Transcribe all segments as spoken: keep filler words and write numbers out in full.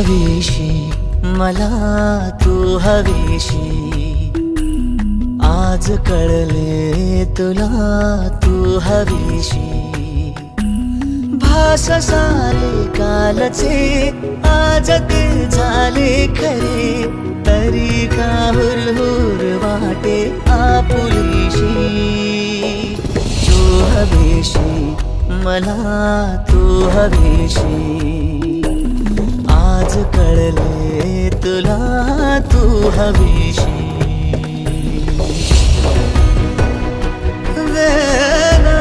हवीशी मला तू हवीशी, आज कळले तुला तू हवीशी। भास सारे कालचे आज ते झाले खरे, तरी का हुरहुर वाटे आपुलीशी। तू हवीशी मला तू हवीशी, आज कळले तुला तू हवीशी। वेला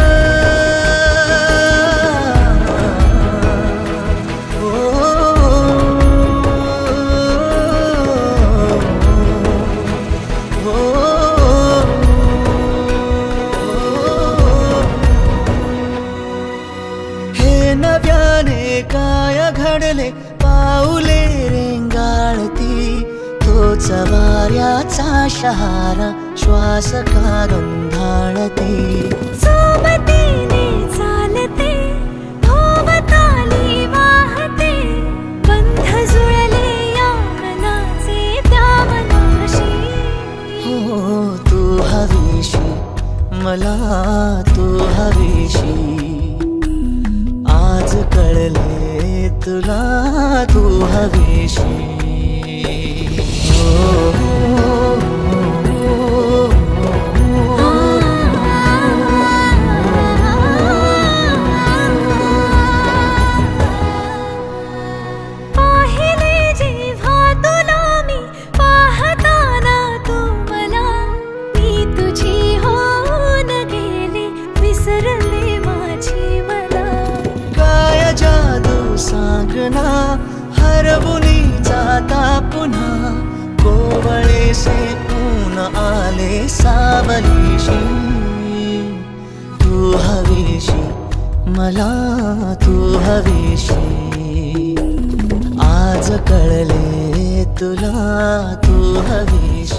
काय घडले पाऊले रेंगाळती, तोच वाऱ्याचा शहारा श्वास का गंधाळते। सोबतीने चालते भोवताली वाहते, बंध जुळले या मनाचे त्या मनाशी। हो तू हवीशी मला तू हवीशी, आज कळले तुला तू हवीशी। पाहिले जेव्हा तुला मी पाहताना तू मला, मी तुझी होऊन गेले विसरले माझी मला। काय जादू सांगना हरवुनी जाता पुन्हा, कोवळे से ऊन आले सावलीशी। तू हवीशी मला तू हवीशी, आज कळले तुला तू हवीशी।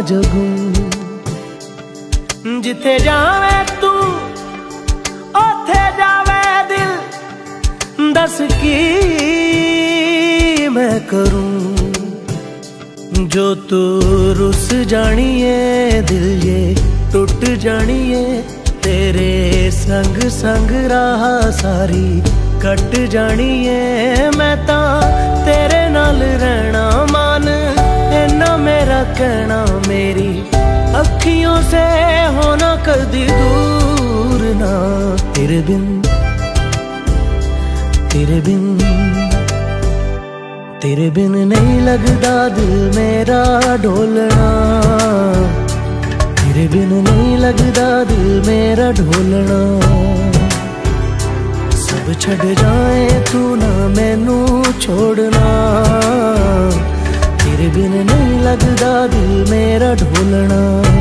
जगूं। जिथे जावे तू ओथे जावे दिल, दस की मैं करूं। जो तू रुस जानिए दिल ये टुट जानिए, तेरे संग संग राह सारी कट जानिए। मैं ता तेरे नाल रहना मान, इन्ना मेरा कहना। मेरी अखियों से होना कदी दूर ना, तेरे बिन तेरे बिन तेरे बिन नहीं लगदा दिल मेरा ढोलना। तेरे बिन नहीं लगदा दिल मेरा ढोलना। सब छड़ जाए तू ना मैनू छोड़ना। तेरे बिन नहीं लगदा दिल मेरा ढोलना।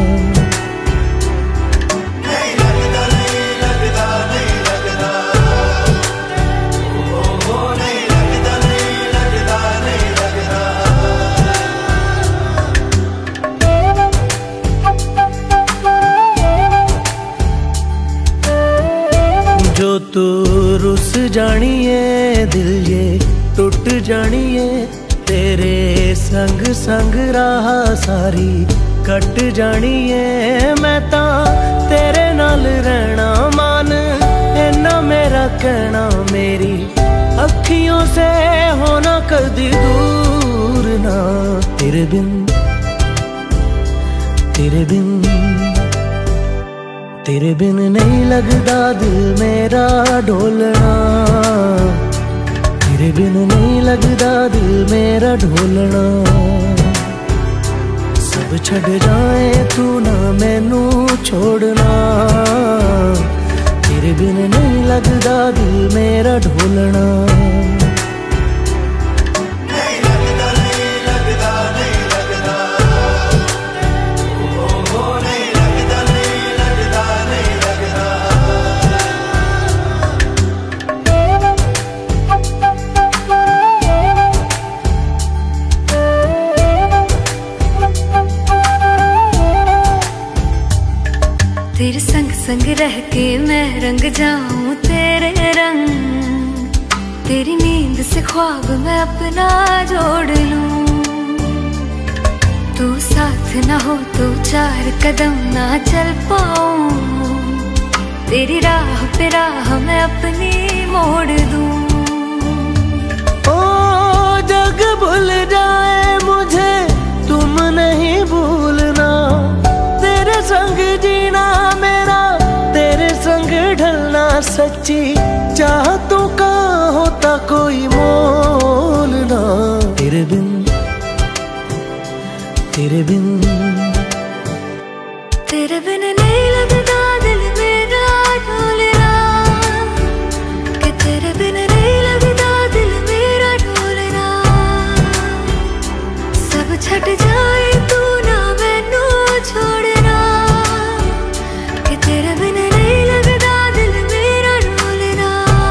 जो तू रुस जानिए दिल ये टुट जानिए, तेरे संग संग राह सारी कट जानिए। मैं ता तेरे नाल रहना मान, इन्ना मेरा कहना। मेरी अखियों से होना कदी दूर ना, तेरे बिन तेरे बिन तेरे बिन नहीं लगदा दिल मेरा ढोलना। तेरे बिन नहीं लगदा दिल मेरा ढोलना। सब छड़ जाए तू ना मैनू छोड़ना। तेरे बिन नहीं लगदा दिल मेरा ढोलना। तेरे संग संग रह के मैं रंग जाऊं तेरे रंग। तेरी नींद से ख्वाब मैं अपना जोड़ लूं। तू साथ ना हो तो चार कदम ना चल पाऊं। तेरी राह पे राह मैं अपनी मोड़ दूं। ओ जग भूल जाए मुझे तुम नहीं भूलना। तेरे संग जीना मेरा, तेरे संग ढलना सच्ची चाहतों का होता कोई मोल ना। तेरे बिन तेरे बिन तेरे बिन नहीं लगदा दिल मेरा ढोलना। कि तेरे बिन नहीं लगदा दिल मेरा ढोलना। सब छट जाए तू ना मैनू छोड़ना। कि तेरे बिन नहीं लगदा दिल मेरा ढोलना।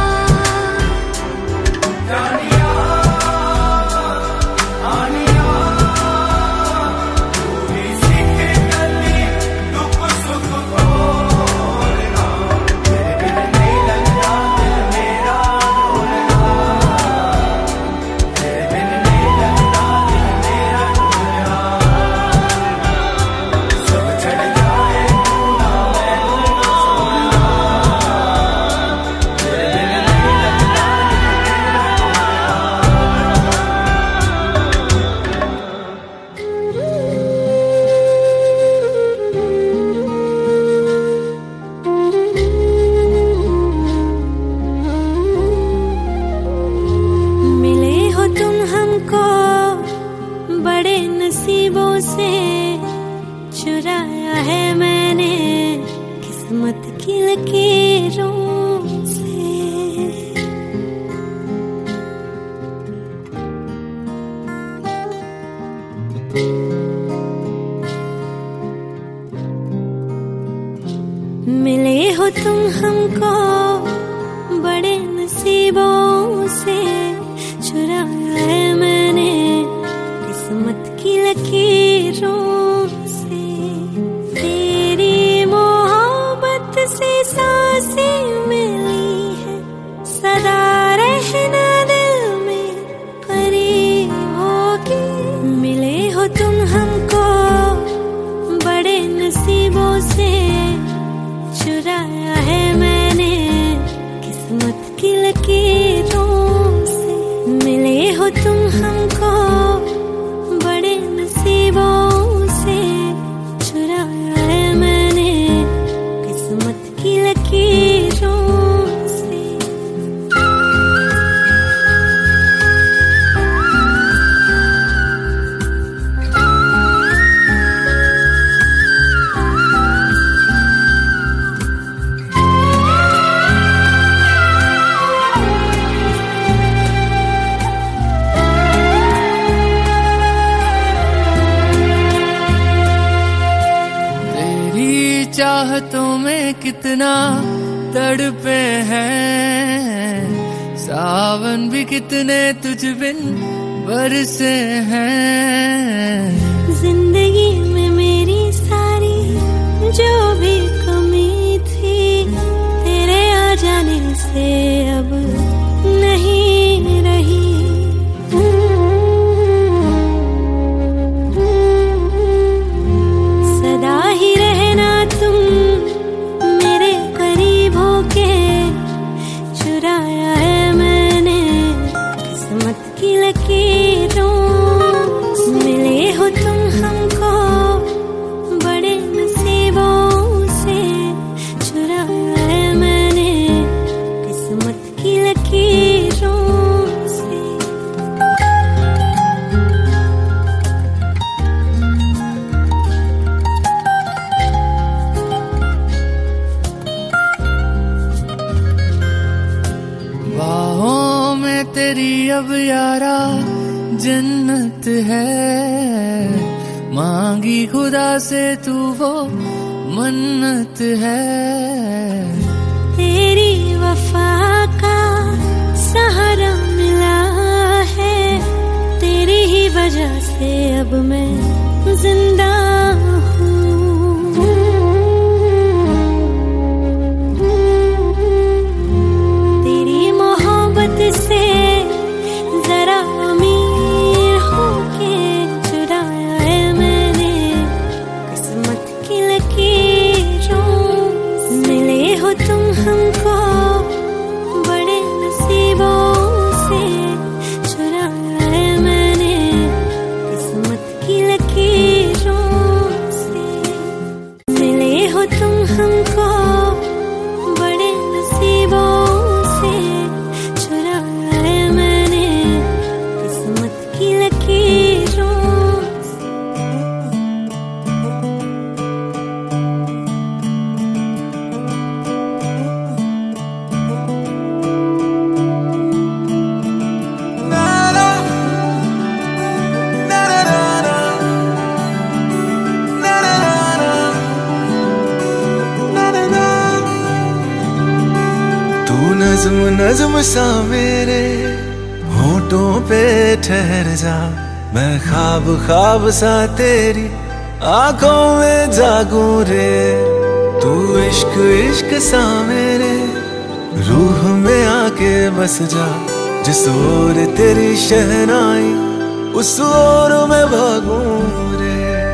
चुराया है मैंने किस्मत की लकीरों से। मिले हो तुम हमको बड़े नसीबों से। चुराया है मैंने किस्मत की लकीरों से। रहना दिल में करीब होके। मिले हो तुम हमको बड़े नसीबों से, चुराया है मैंने किस्मत की लकीरों से। मिले हो तुम हमको बड़े नसीबों से, चुराया है मैंने किस्मत की लकीरों से। चाहतों में कितना तड़पे हैं, सावन भी कितने तुझ बिन बरसे हैं। जिंदगी में मेरी सारी जो भी कमी थी, तेरे आ जाने से अब नहीं रही। सदा ही रहना तुम मेरे करीब होके, चुराया है मैंने किस्मत की लकीरों। मिले हो तुम हमको बड़े नसीबों से, चुराया है मैंने किस्मत की लकीरों से। बाहों में तेरी अब यारा जन्नत है, मांगी खुदा से तू वो मन्नत है। तेरी वफा का सहारा मिला है, तेरी ही वजह से अब मैं जिंदा हूँ। तेरी मोहब्बत से जरा अमीर होके, चुराया है मैंने किस्मत की लकीरों। मिले हो तुम हमको बड़े नसीबों से, चुराया है मैंने किस्मत की लकीरों से। मिले हो तुम हमको बड़े नसीबों से, चुराया है मैंने किस्मत की लकीरों से। तू नज्म नज्म सा मेरे होठों पे ठहर जा, मैं ख्वाब ख्वाब सा तेरी आंखों में जागूं रे। तू इश्क इश्क सा मेरे रूह में आके बस जा, जिस ओर तेरी शहनाई उस ओर मैं भागूं रे।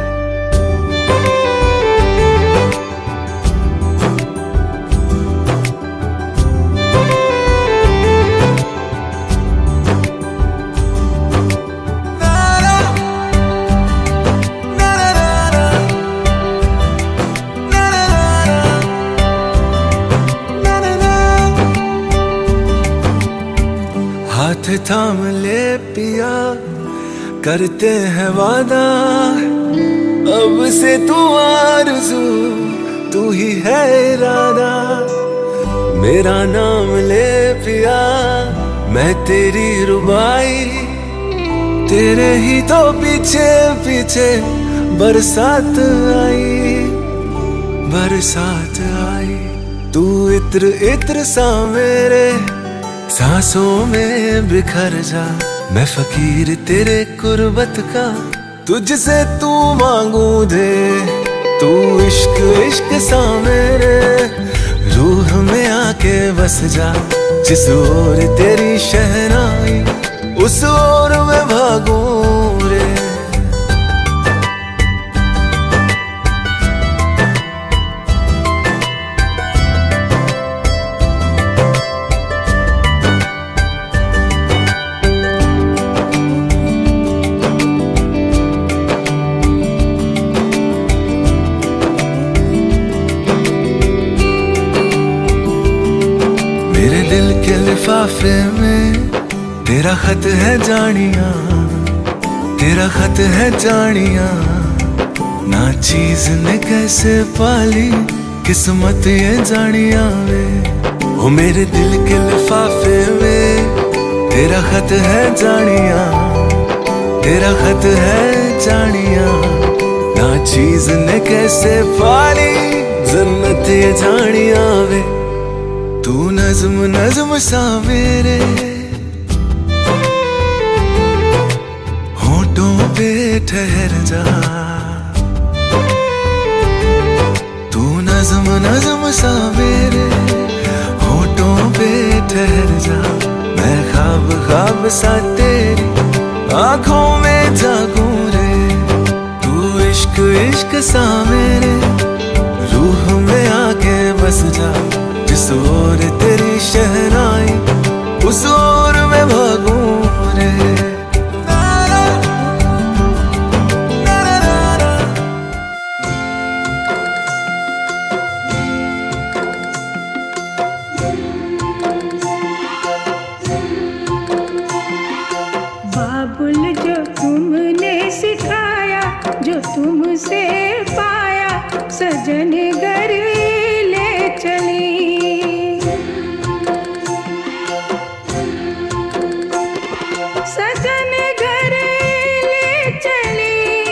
हाथ थाम ले पिया, करते हैं वादा, अब से तू आरज़ू तू ही है इरादा। मेरा नाम ले पिया, मैं तेरी रुबाई, तेरे ही तो पीछे पीछे बरसात आई, बरसात आई। तू इत्र इत्र सा मेरे सांसों में बिखर जा, मैं फकीर तेरे कुर्बत का, तुझसे तू मांगू दे। तू इश्क इश्क सा मेरे रूह में आके बस जा, जिस ओर तेरी शहनाई उस ओर मैं भागूं रे। मेरे दिल के लिफाफे में तेरा खत है जानिया, तेरा खत है जानिया। ना चीज ने कैसे पाली किस्मत ये जानिया वे। ओ मेरे दिल के लिफाफे में तेरा खत है जानिया, तेरा खत है जानिया। ना चीज ने कैसे पाली जन्नत ये जानिया वे। तू नज़्म नज़्म सा मेरे होठों पे ठहर जा। तू नज़्म नज़्म सा मेरे होठों पे ठहर जा। मैं ख्वाब ख्वाब सा तेरी आँखों में जागूं रे। तू इश्क इश्क सा मेरे रूह में आके बस जा। जिस ओर तेरी शहनाई उस ओर मैं भागूं रे। बाबुल जो तुमने सिखाया, जो तुमसे पाया, सजन घर ले चली। सजन घर ले चली,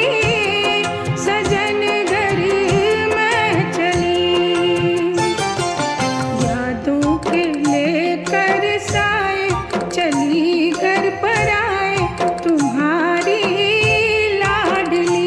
सजन घर मैं चली। यादों के लेकर साए चली घर पर आए तुम्हारी लाडली।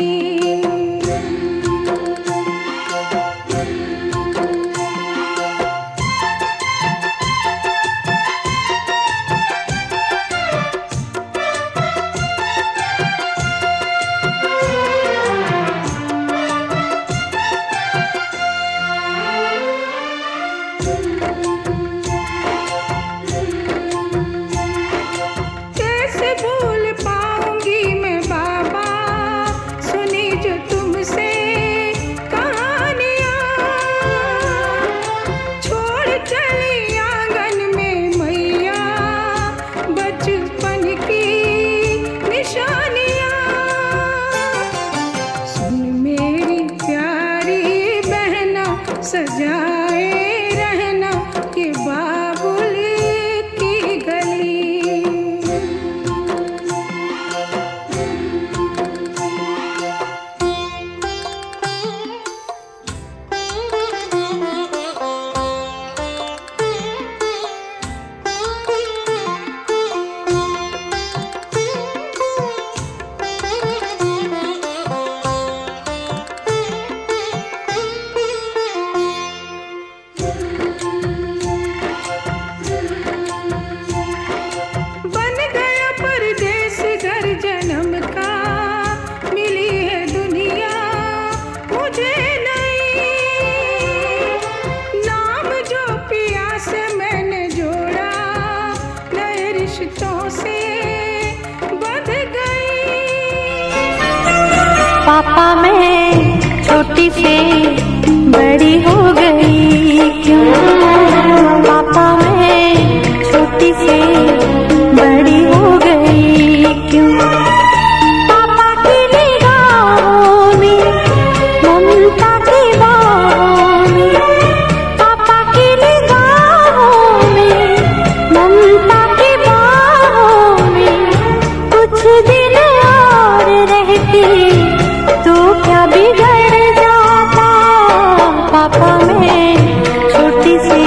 कैसे भूल पाऊंगी मैं बाबा सुनी जो तुमसे कहानियाँ। छोड़ चली आंगन में मैया बचपन की निशानियाँ। सुन मेरी प्यारी बहना सजाए रहना ये बाबुल की गली। बन गया परदेस घर जन्म का, मिली है दुनिया मुझे नहीं। नाम जो पिया से मैंने जोड़ा नए रिश्तों से बंध गई। पापा मैं छोटी से बड़ी हो गई क्यों? पापा मैं छोटी से बड़ी हो गई क्यों? पापा की निगाहों में ममता की बाहों में, पापा की निगाहों में ममता की बाहों में कुछ दिन और रहती तो क्या बिगड़ जाता। पापा मैं छोटी सी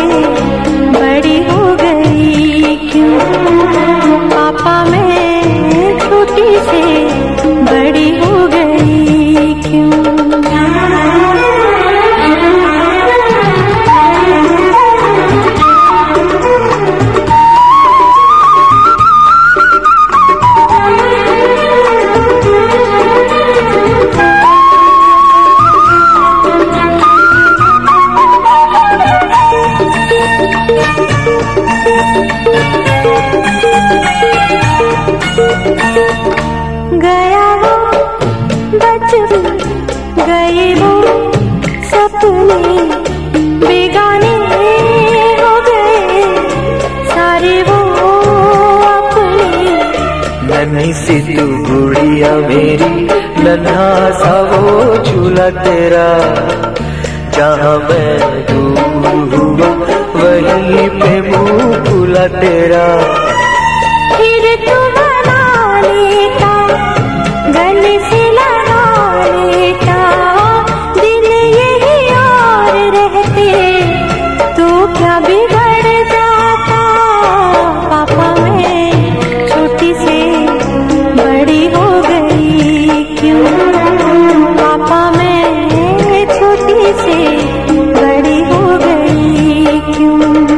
नहीं सी तू गुड़िया मेरी, नन्हा सा वो झूला तेरा। जहाँ मैं दूर हुआ वहीं पे मुँह फूला तेरा। फिर तू बना लेता, गले से लगा लेता, दिन यही और रहते तो क्या बिगड़ जाता। पापा मैं छोटी से बड़ी हो गई क्यों, पापा मैं छोटी से बड़ी हो गई क्यों।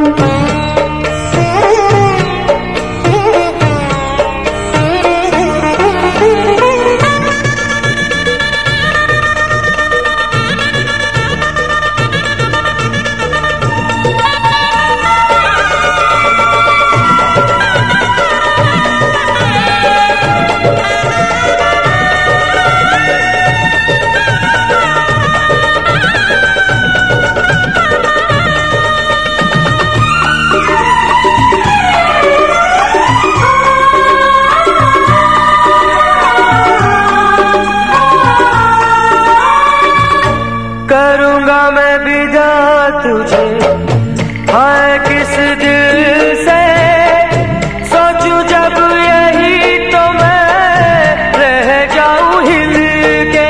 करूंगा मैं विदा तुझे, हाय किस दिल से सोचूं जब यही तो मैं रह जाऊं हिल के।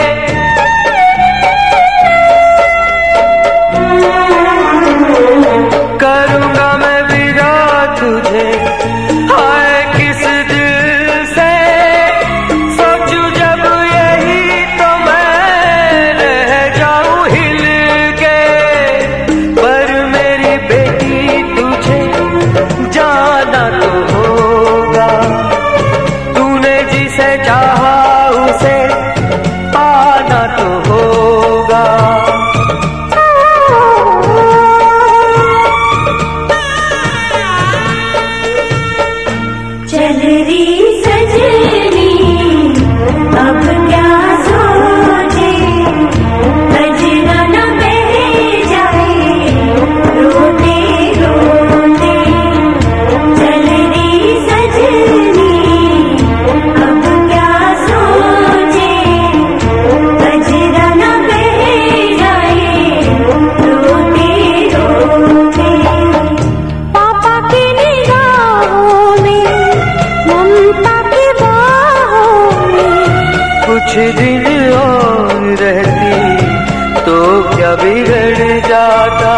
करूंगा मैं विदा तुझे, हाय किस दिल से सोचूं जब यही तो मैं रह जाऊं हिल के। पर मेरी बेटी तुझे जाना तो होगा, तूने जिसे चाहा उसे पाना तो होगा। चल रही सजनी अब क्या सोचे, बजना न बह जाए रोते रोते। चल रही सजनी अब क्या सोचे, बजना न बह जाए रोते रोते। पापा की निगाहों में, ममता की बाहों में, कुछ दिन और रहती तो क्या बिगड़ जाता।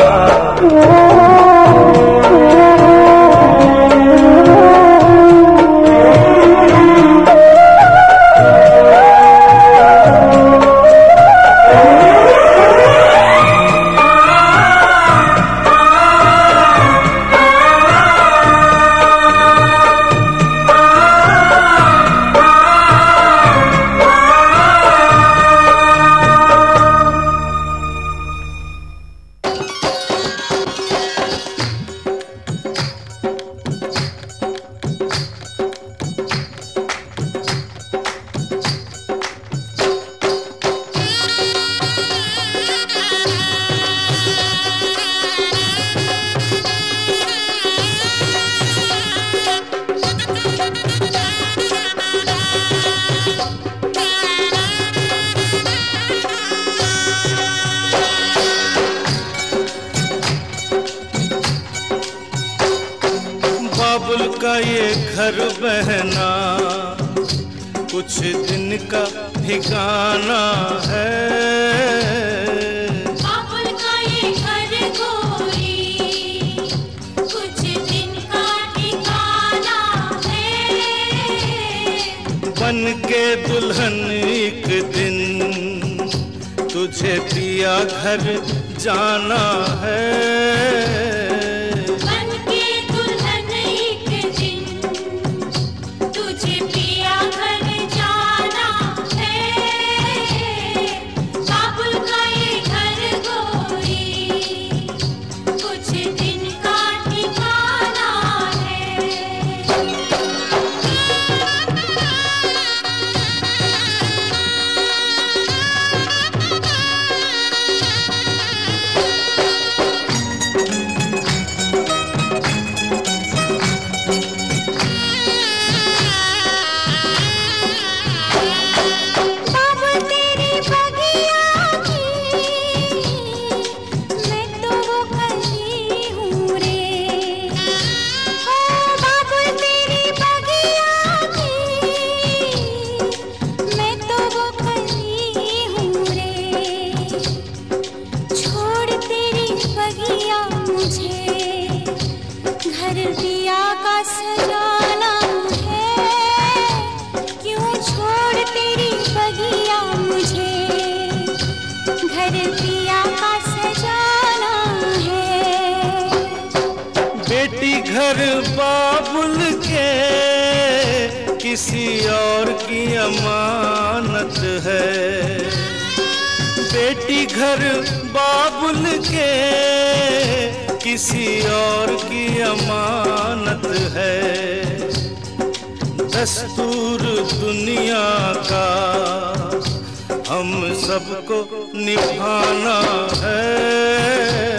बाबुल का ये घर बहना कुछ दिन का ठिकाना है। बाबुल का ये घर गोरी कुछ दिन का ठिकाना है। बन के दुल्हन एक दिन तुझे पिया घर जाना है। बाबुल के किसी और की अमानत है। बेटी घर बाबुल के किसी और की अमानत है। दस्तूर दुनिया का हम सबको निभाना है।